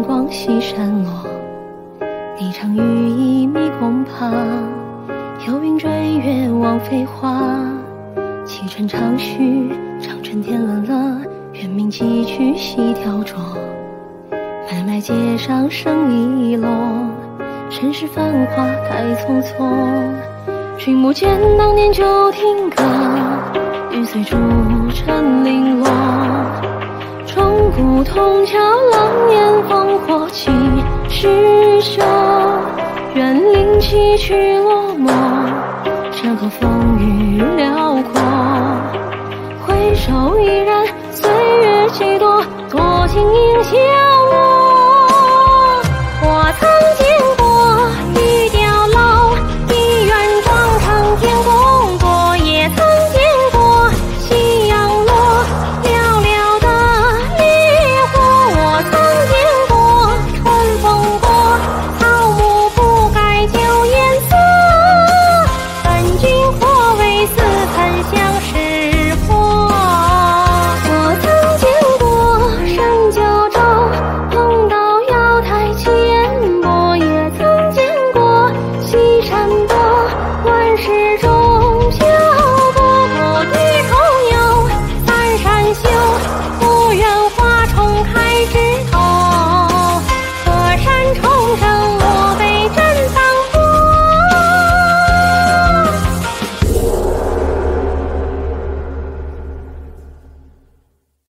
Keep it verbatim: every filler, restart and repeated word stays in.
光西山落，一场雨一迷宫旁，游云追月望飞花。启程长吁，长春天冷了，远明几曲细雕琢。买卖街上生意落，尘世繁华改匆匆。君不见当年旧亭阁，玉碎铸成零落。钟鼓铜敲狼烟烽火起诗酒，愿令崎岖落寞，山河风雨辽阔。回首已然岁月几多，多情一